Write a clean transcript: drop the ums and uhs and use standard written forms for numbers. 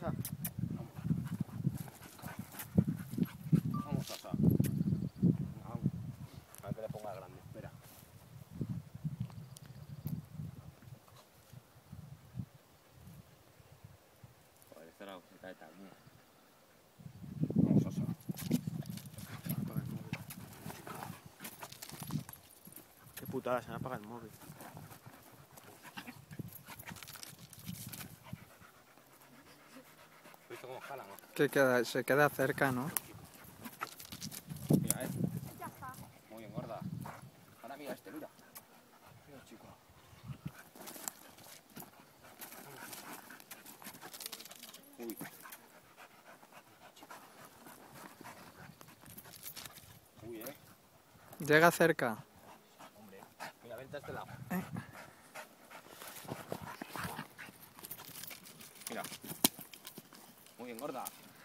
Sasa. Vamos. Vamos, Sasa. Vamos. A ver que le ponga grande. Espera. Joder, este lado se cae también. Vamos, Sasa. Apaga el móvil. Qué putada, se me apaga el móvil. ¿Viste cómo jala, no? Que se queda cerca, ¿no? Mira, ya está. Muy bien, gorda. Ahora mira este, mira. Mira, chico. Uy. Uy, Llega cerca. Hombre. Mira, vente a este lado. Mira. Muy bien, gorda.